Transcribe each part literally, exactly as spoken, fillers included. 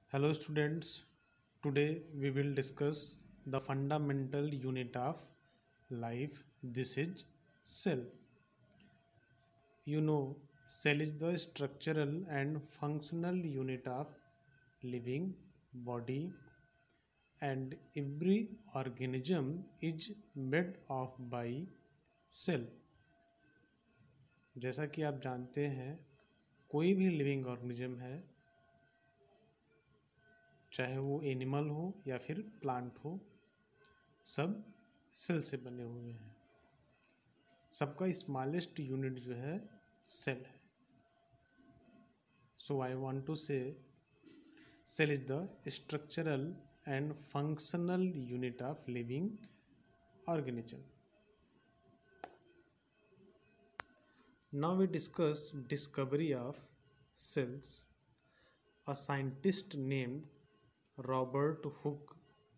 Hello students, today we will discuss the fundamental unit of life. This is cell. You know, cell is the structural and functional unit of living body, and every organism is made of by cell. जैसा कि आप जानते हैं, कोई भी living organism है, चाहे वो एनिमल हो या फिर प्लांट हो, सब सेल से बने हुए हैं। सबका स्मॉलेस्ट यूनिट जो है सेल है। So I want to say cell is the structural and functional unit of living organism. Now we discuss discovery of cells. A scientist named Robert Hooke,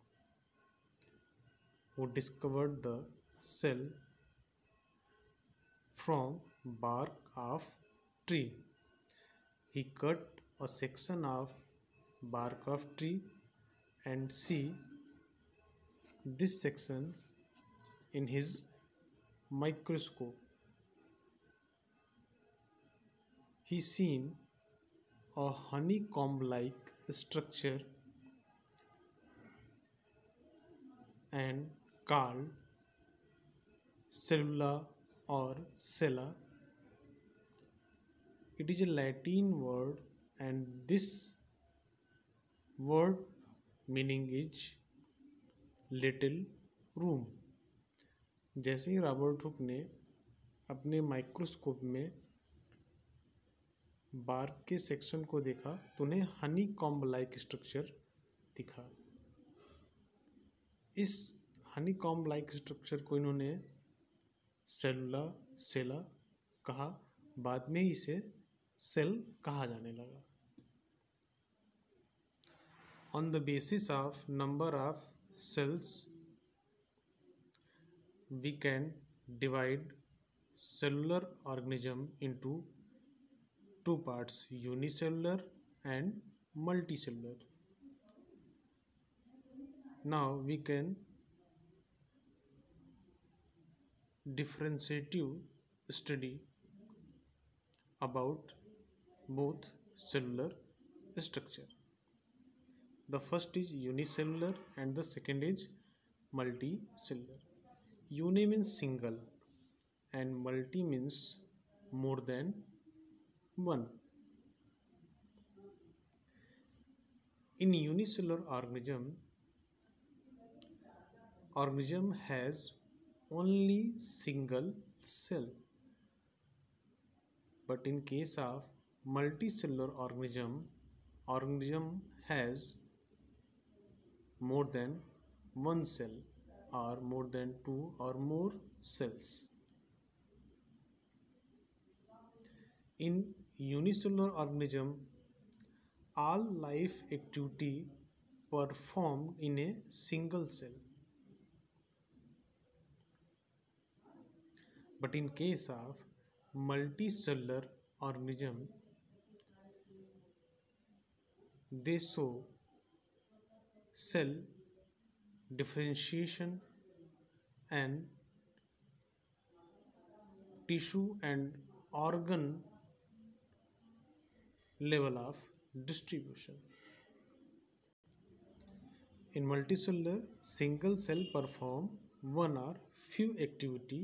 who discovered the cell from bark of tree. He cut a section of bark of tree and see this section in his microscope. He seen a honeycomb-like structure and called cellula or cella. It is a Latin word and this word meaning is little room. जैसे ही Robert Hooke ने अपने microscope में bark के section को देखा तो उन्हें Honey comb like structure दिखा। इस हनी कॉम्ब लाइक स्ट्रक्चर को इन्होंने सेलुला सेला कहा। बाद में इसे सेल कहा जाने लगा। On the basis of number of cells we can divide cellular organism into two parts, unicellular and multicellular. Now we can differentiative study about both cellular structure. The first is unicellular and the second is multicellular. Uni means single and multi means more than one. In unicellular organism, organism has only single cell, but in case of multicellular organism, organism has more than one cell or more than two or more cells. In unicellular organism, all life activity performed in a single cell. But in case of multicellular organism, they show cell differentiation and tissue and organ level of distribution. In multicellular, single cell perform one or few activity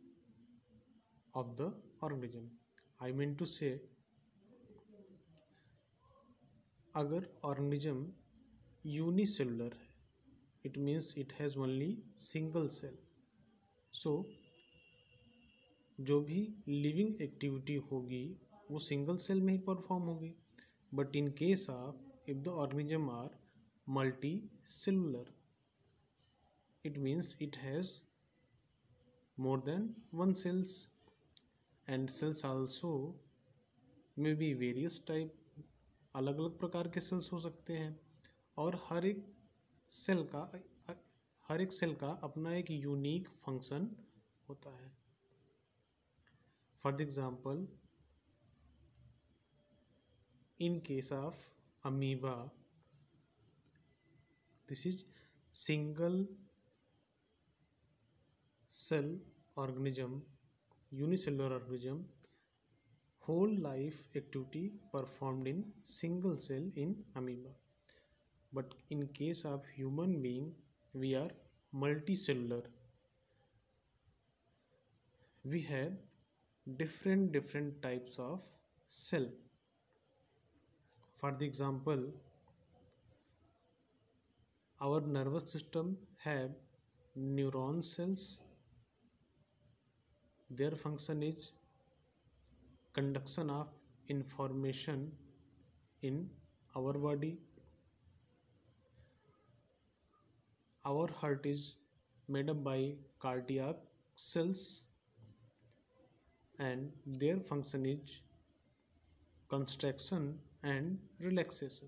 of the organism. I mean to say, अगर organism unicellular है, it means it has only single cell. So जो भी living activity होगी वो single cell में ही perform होगी. But in case of if the organism are multicellular, it means it has more than one cells. And cells also may be various type, अलग अलग प्रकार के सेल्स हो सकते हैं और हर एक सेल का हर एक सेल का अपना एक यूनिक फंक्शन होता है. For example, in case of amoeba, This is single cell organism, unicellular organism, whole life activity performed in single cell in amoeba. But in case of human being, we are multicellular. We have different different types of cell. For the example, our nervous system have neuron cells. Their function is conduction of information in our body. Our heart is made up by cardiac cells, and their function is contraction and relaxation.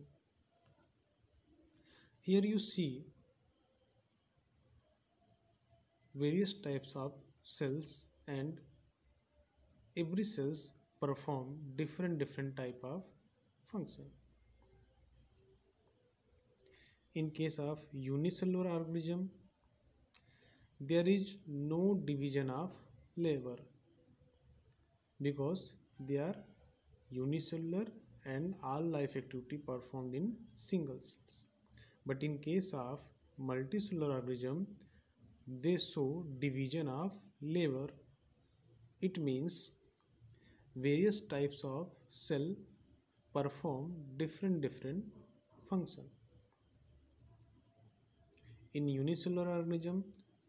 Here you see various types of cells, and every cells perform different different type of function. In case of unicellular organism, there is no division of labor because they are unicellular and all life activity performed in single cells. But in case of multicellular organism, they show division of labor. It means various types of cell perform different different function. In unicellular organism,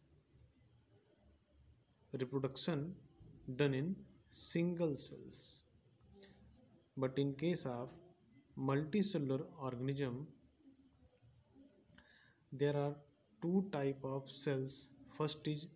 reproduction done in single cells. But in case of multicellular organism, there are two type of cells. First is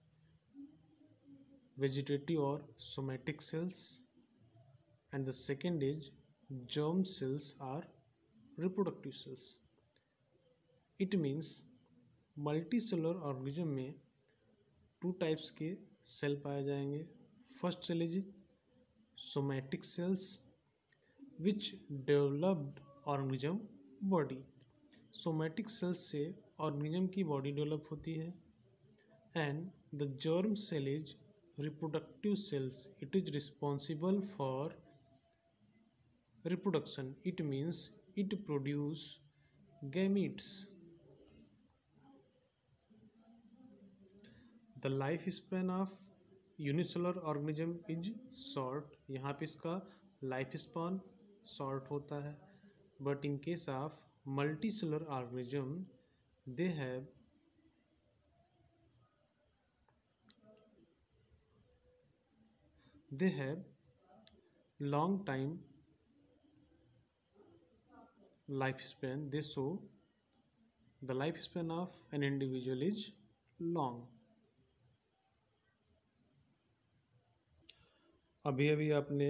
vegetative or somatic cells, and the second is germ cells or reproductive cells. It means multicellular organism में two types के cell पाए जाएंगे. First cell is somatic cells which developed organism body. Somatic cells से organism की body develop होती है. And the germ cell is reproductive cells. It is responsible for reproduction. It means it produce gametes. The life span of unicellular organism is short. यहाँ पे इसका life span short होता है. But in case of multi cellular organism they have they have long time lifespan. They show the lifespan of an individual is long. अभी अभी आपने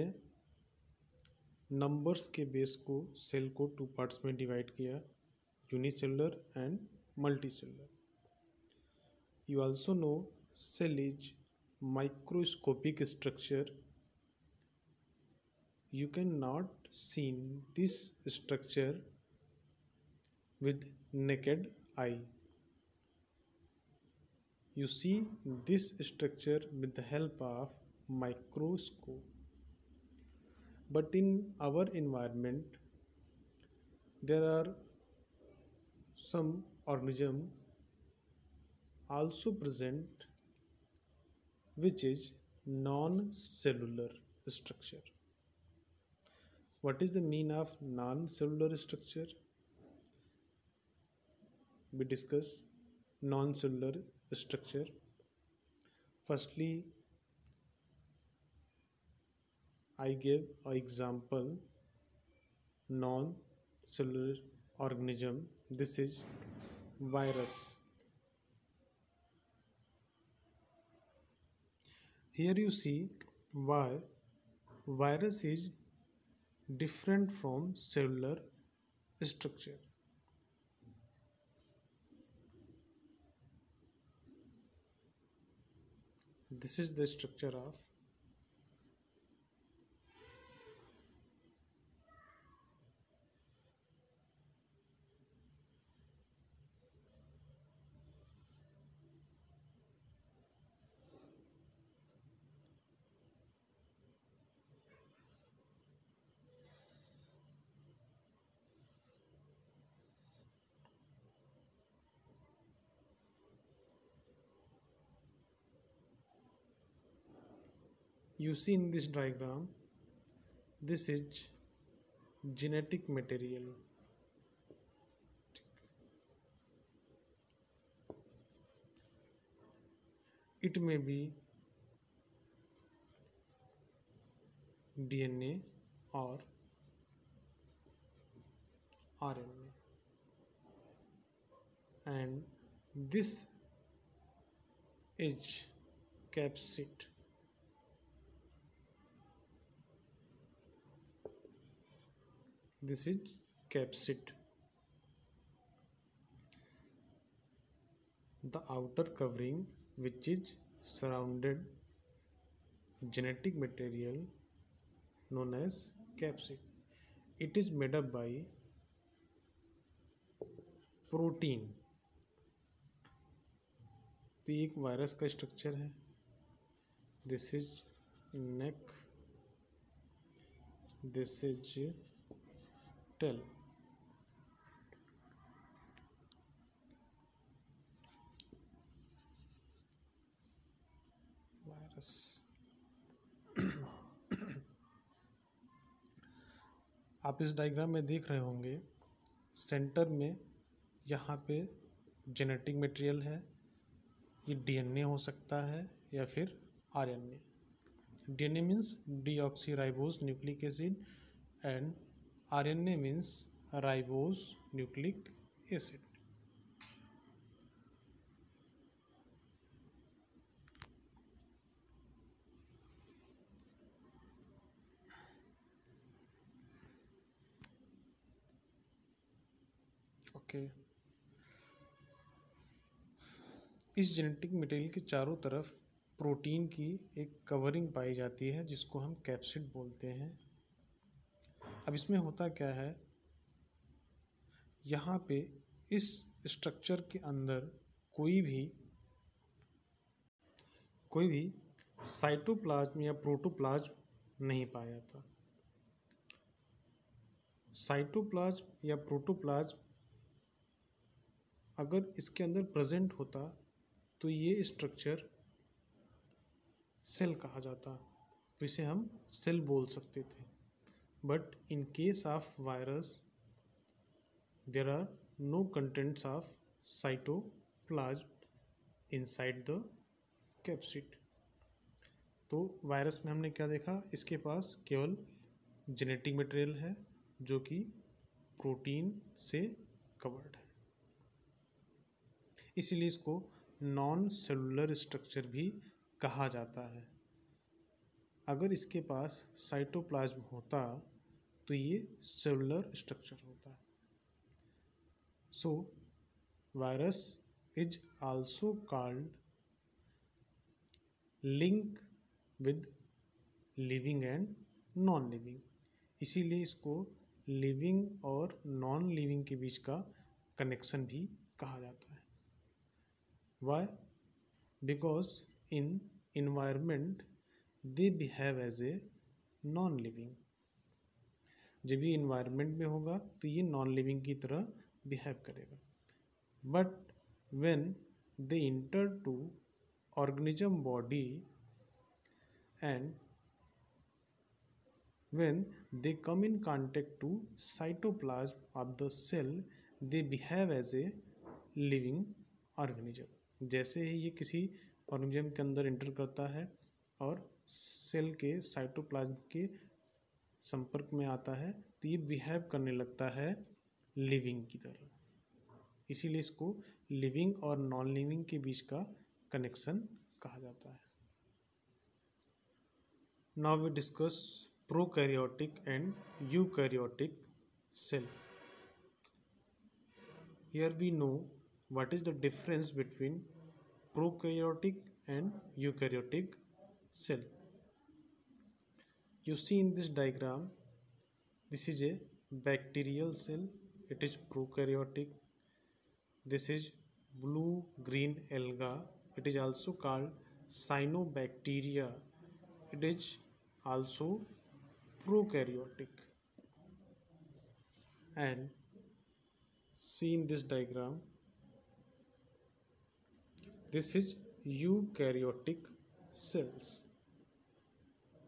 numbers के base को सेल को टू पार्ट्स में divide किया, unicellular and multi cellular. You also know cell is microscopic structure. You cannot see this structure with naked eye. You see this structure with the help of microscope. But in our environment there are some organism also present which is non-cellular structure. What is the mean of non-cellular structure? We discuss non-cellular structure. Firstly, I gave an example non-cellular organism. This is virus. Here you see why virus is different from cellular structure. This is the structure of You see in this diagram, this is genetic material. It may be D N A or R N A, and this is capsid. This is capsid. The outer covering which is surrounded genetic material known as capsid. It is made up by protein. तो ये एक virus का structure है. This is neck, this is tail. Virus. आप इस diagram में देख रहे होंगे, सेंटर में यहाँ पे जेनेटिक मटेरियल है. ये डीएनए हो सकता है या फिर RNA. DNA means deoxyribose nucleic acid and RNA means ribose nucleic acid. Okay. इस जेनेटिक मटेरियल के चारों तरफ प्रोटीन की एक कवरिंग पाई जाती है जिसको हम कैप्सिड बोलते हैं. अब इसमें होता क्या है, यहाँ पे इस स्ट्रक्चर के अंदर कोई भी कोई भी साइटोप्लाज्म या प्रोटोप्लाज्म नहीं पाया जाता. साइटोप्लाज्म या प्रोटोप्लाज्म अगर इसके अंदर प्रेजेंट होता तो ये स्ट्रक्चर सेल कहा जाता, तो इसे हम सेल बोल सकते थे. But in case of virus there are no contents of cytoplasm inside the capsid. तो वायरस में हमने क्या देखा, इसके पास केवल जेनेटिक मटेरियल है जो कि प्रोटीन से कवर्ड है. इसीलिए इसको नॉन सेलुलर स्ट्रक्चर भी कहा जाता है. अगर इसके पास साइटोप्लाज्म होता तो ये सेलुलर स्ट्रक्चर होता. So virus is also called link with living and non living. इसीलिए इसको लिविंग और नॉन लिविंग के बीच का कनेक्शन भी कहा जाता है. Why? Because in environment they behave as a non-living. जब ये environment में होगा तो ये non-living की तरह behave करेगा. But when they enter to organism body and when they come in contact to cytoplasm of the cell, they behave as a living organism. जैसे ही ये किसी ऑर्गेनिज्म के अंदर इंटर करता है और सेल के साइटोप्लाज्म के संपर्क में आता है तो ये बिहेव करने लगता है लिविंग की तरह. इसीलिए इसको लिविंग और नॉन लिविंग के बीच का कनेक्शन कहा जाता है. Now we discuss prokaryotic and eukaryotic cell. Here we know what is the difference between prokaryotic and eukaryotic cell. You see in this diagram, this is a bacterial cell, it is prokaryotic. This is blue green alga, it is also called cyanobacteria, it is also prokaryotic. And see in this diagram, this is eukaryotic cells.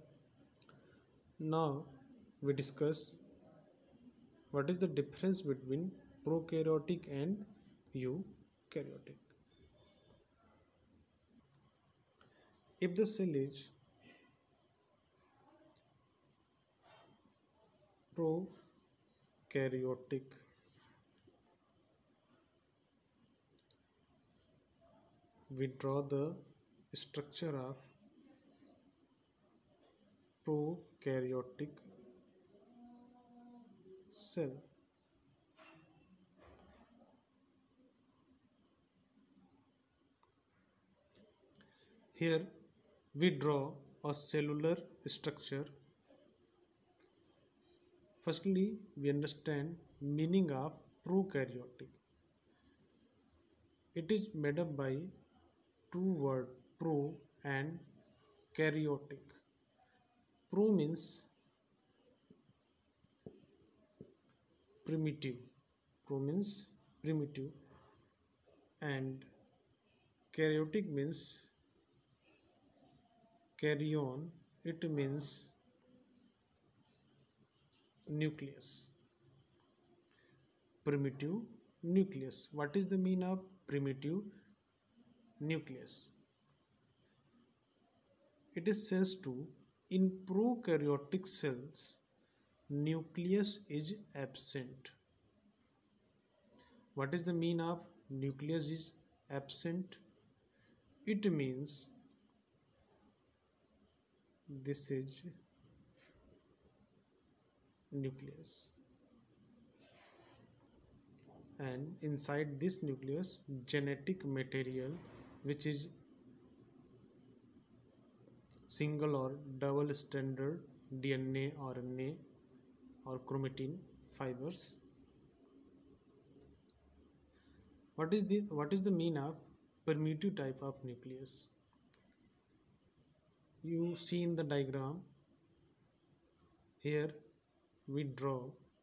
Now we discuss what is the difference between prokaryotic and eukaryotic. If the cell is prokaryotic, we draw the structure of prokaryotic cell. Here we draw a cellular structure. Firstly, we understand meaning of prokaryotic. It is made up by two words, pro and karyotic. Pro means primitive. Pro means primitive, and karyotic means karyon. It means nucleus. Primitive nucleus. What is the meaning of primitive nucleus? It is says to in prokaryotic cells nucleus is absent. What is the meaning of nucleus is absent? It means this is nucleus, and inside this nucleus genetic material, which is single or double stranded D N A, R N A or chromatin fibers. What is the what is the meaning of primitive type of nucleus? You see in the diagram, here we draw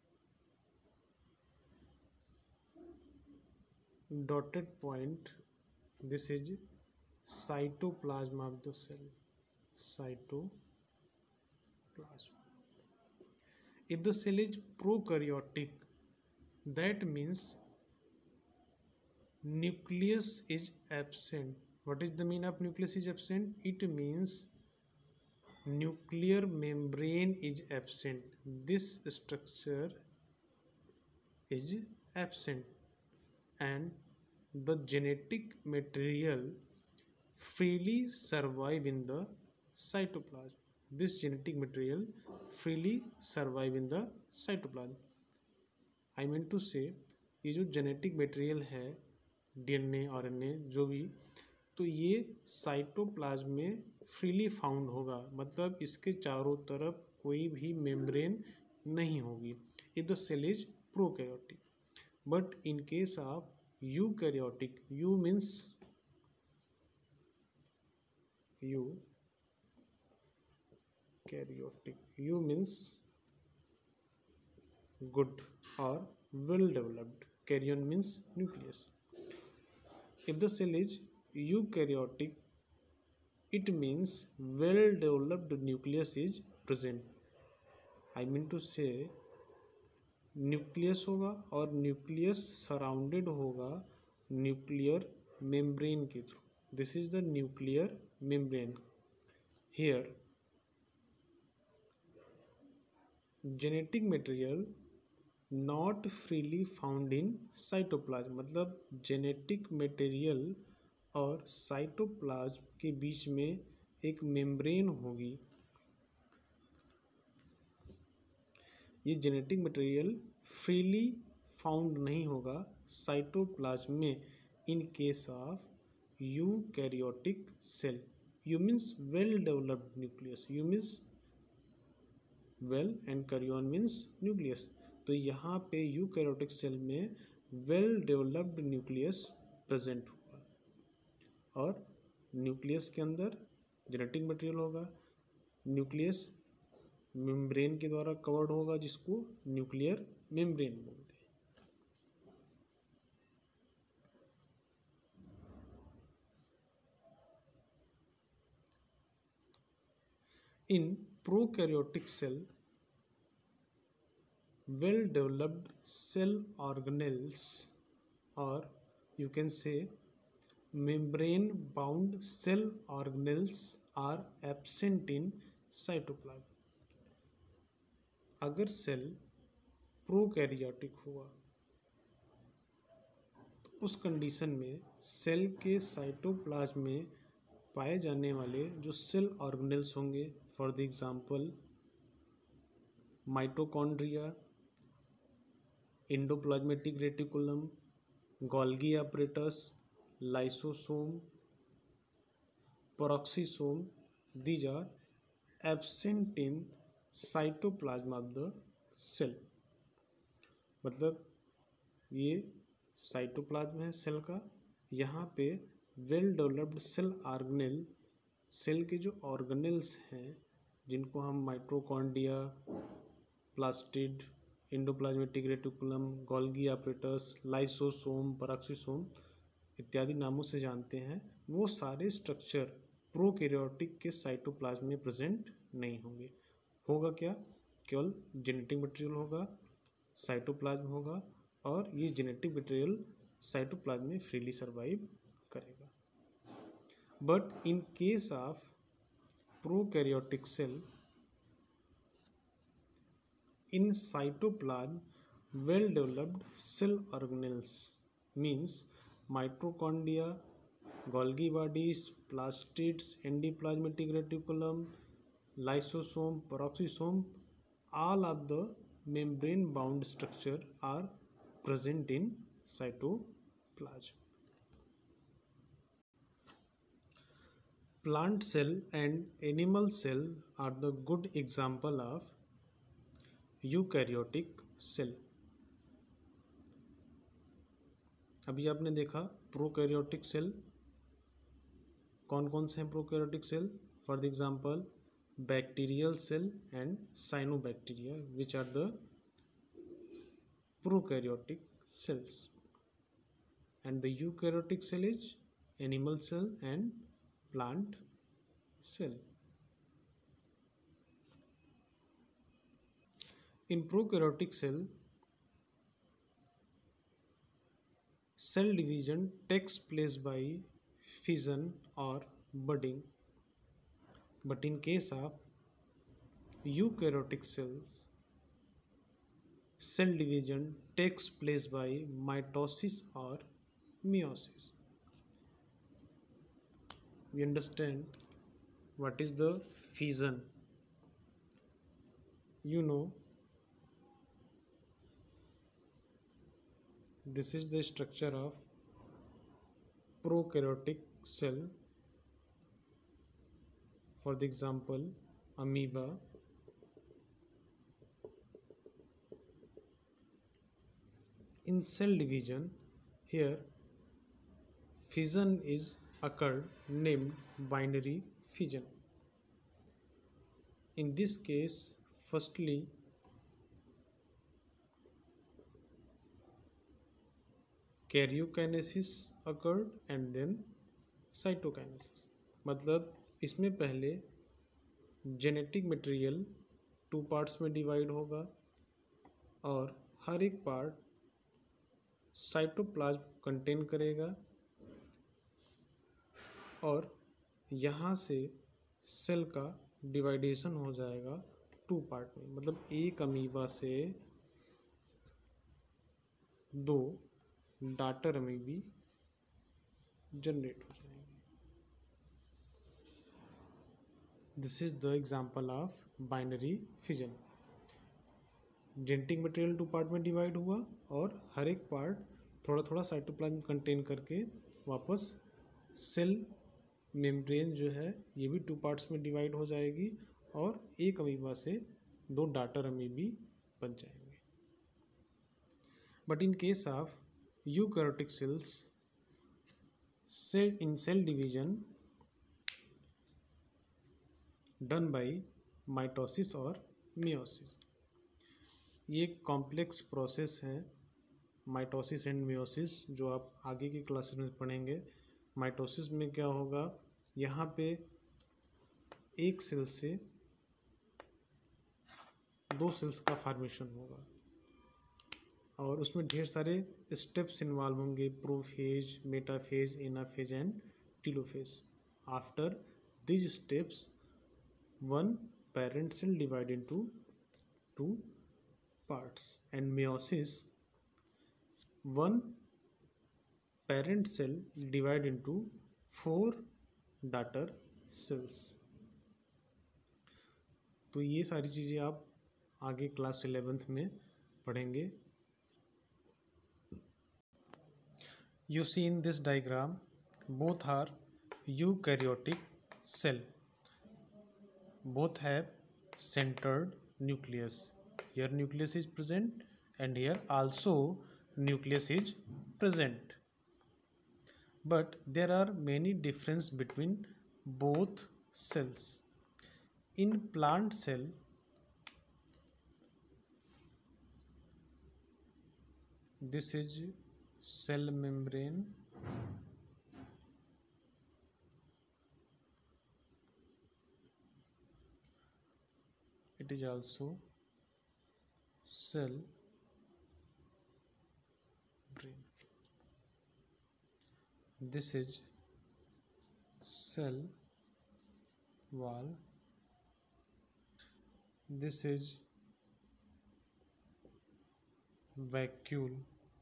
dotted point. This is cytoplasm of the cell. Cytoplasm. If the cell is prokaryotic, that means nucleus is absent. What is the meaning of nucleus is absent? It means nuclear membrane is absent. This structure is absent, and the genetic material freely survive in the cytoplasm. This genetic material freely survive in the cytoplasm. I mean to say, ये जो genetic material है D N A, R N A जो भी, तो ये cytoplasm में freely found होगा, मतलब इसके चारों तरफ कोई भी मेम्ब्रेन नहीं होगी. If the cell is prokaryotic. But in case of eukaryotic, eu means eu karyotic, eu means good और well developed. Karyon means nucleus. If the cell is eukaryotic, it means well developed nucleus is present. I mean to say, nucleus होगा और nucleus surrounded होगा nuclear membrane के through. This is the nuclear membrane. Here genetic material not freely found in cytoplasm, मतलब genetic material और cytoplasm के बीच में एक मेम्ब्रेन होगी. ये जेनेटिक मटेरियल फ्रीली फाउंड नहीं होगा साइटोप्लाज्म में in case of eukaryotic cell. Eu means well developed nucleus. Eu means well and karyon means nucleus. तो यहाँ पे यूकैरियोटिक सेल में वेल डेवलप्ड न्यूक्लियस प्रेजेंट होगा और न्यूक्लियस के अंदर जेनेटिक मटेरियल होगा. न्यूक्लियस मेम्ब्रेन के द्वारा कवर्ड होगा, जिसको न्यूक्लियर मेम्ब्रेन बोलते हैं. In prokaryotic cell well developed cell organelles, or you can say membrane bound cell organelles are absent in cytoplasm. अगर सेल प्रोकैरियोटिक हुआ तो उस कंडीशन में सेल के साइटोप्लाज्म में पाए जाने वाले जो सेल ऑर्गेनेल्स होंगे, for the example mitochondria, endoplasmic reticulum, Golgi apparatus, lysosome, peroxisome, these are absent in cytoplasm of the cell. मतलब ये साइटोप्लाज्म है सेल का, यहाँ पे well developed cell organelle, cell के जो ऑर्गेनेल्स हैं जिनको हम mitochondria, plastid, endoplasmic reticulum, Golgi apparatus, lysosome, peroxisome इत्यादि नामों से जानते हैं, वो सारे स्ट्रक्चर प्रोकैरियोटिक के साइटोप्लाज्म में प्रेजेंट नहीं होंगे। होगा क्या? केवल जेनेटिक मटेरियल होगा, साइटोप्लाज्म होगा, और ये जेनेटिक मटेरियल साइटोप्लाज्म में फ्रीली सर्वाइव करेगा। But in case of prokaryotic cell, in cytoplasm well developed cell organelles means mitochondria, Golgi bodies, plastids, endoplasmic reticulum, lysosome, peroxisome, all of the membrane bound structure are present in cytoplasm. Plant cell and animal cell are the good example of eukaryotic cell. अभी आपने देखा prokaryotic cell कौन कौन से हैं। Prokaryotic cell for the example bacterial cell and cyanobacteria which are the prokaryotic cells, and the eukaryotic cell is animal cell and plant cell. In prokaryotic cell, cell division takes place by fission or budding, but in case of eukaryotic cells, cell division takes place by mitosis or meiosis. We understand what is the fission. You know, this is the structure of prokaryotic cell. For the example, amoeba, in cell division, here fission is occurred named binary fission. In this case, firstly karyokinesis occurred and then cytokinesis. मतलब इसमें पहले genetic material two parts में divide होगा और हर एक part cytoplasm contain करेगा और यहाँ से सेल का डिवाइडेशन हो जाएगा टू पार्ट में। मतलब एक अमीबा से दो डाटर अमीबी जनरेट हो जाएंगे। This is the example of binary fission. Genetic material two part में डिवाइड हुआ और हर एक पार्ट थोड़ा थोड़ा साइटोप्लाज्म कंटेन करके वापस सेल मेम्ब्रेन जो है ये भी टू पार्ट्स में डिवाइड हो जाएगी और एक अमीबा से दो डाटर अमीबी बन जाएंगे। But in case of eukaryotic cells, cell in cell division done by mitosis और मियोसिस। ये एक कॉम्प्लेक्स प्रोसेस है माइटोसिस एंड मियोसिस, जो आप आगे की क्लासेस में पढ़ेंगे। माइटोसिस में क्या होगा, यहाँ पे एक सेल से दो सेल्स का फॉर्मेशन होगा और उसमें ढेर सारे स्टेप्स इन्वॉल्व होंगे, prophase, metaphase, anaphase and telophase. After these steps one parent cell divided into two parts, and meiosis one parent cell divided into four daughter cells. तो ये सारी चीज़ें आप आगे क्लास इलेवेंथ में पढ़ेंगे. You see in this diagram both are eukaryotic cell. Both have centered nucleus. Here nucleus is present and here also nucleus is present. But there are many differences between both cells. In plant cell, this is cell membrane. It is also cell membrane. This is cell wall. This is vacuole.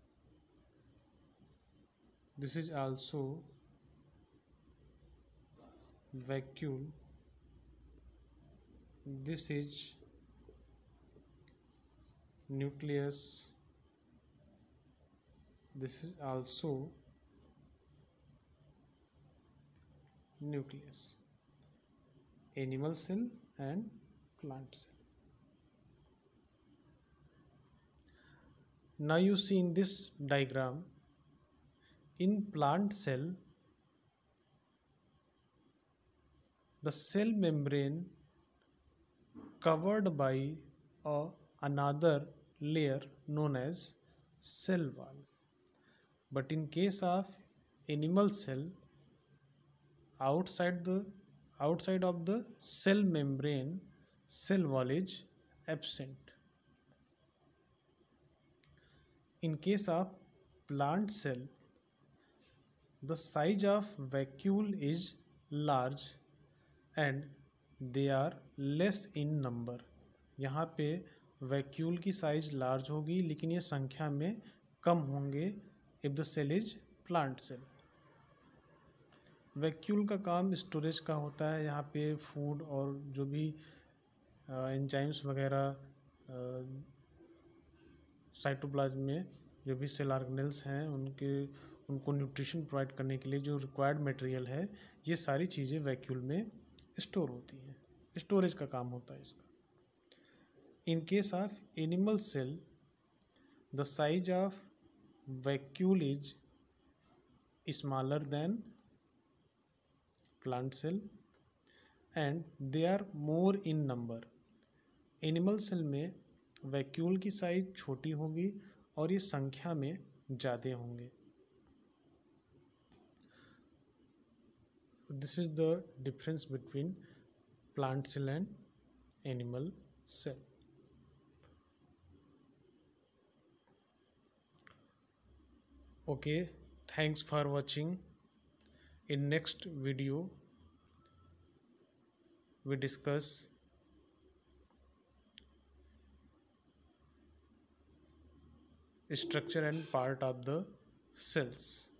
This is also vacuole. This is nucleus. This is also nucleus. Animal cell and plant cell. Now you see in this diagram, in plant cell, the cell membrane covered by a another layer known as cell wall. But in case of animal cell, outside the outside of the cell membrane, cell wall is absent. In case of plant cell, the size of vacuole is large and they are less in number. यहाँ पे vacuole की size large होगी लेकिन ये संख्या में कम होंगे if the cell is plant cell. Vacuole का काम स्टोरेज का होता है. यहाँ पे फूड और जो भी एंजाइम्स वगैरह साइटोप्लाज्म में जो भी सेल ऑर्गेनेल्स हैं उनके उनको न्यूट्रिशन प्रोवाइड करने के लिए जो रिक्वायर्ड मटेरियल है, ये सारी चीज़ें वैक्यूल में स्टोर होती हैं. स्टोरेज का काम होता है इसका. In case of animal cell, the size of vacuole is smaller than plant cell and they are more in number. Animal cell में वैक्यूल की साइज छोटी होगी और ये संख्या में ज़्यादा होंगे. This is the difference between plant cell and animal cell. Okay, thanks for watching. In next video, we discuss structure and part of the cells.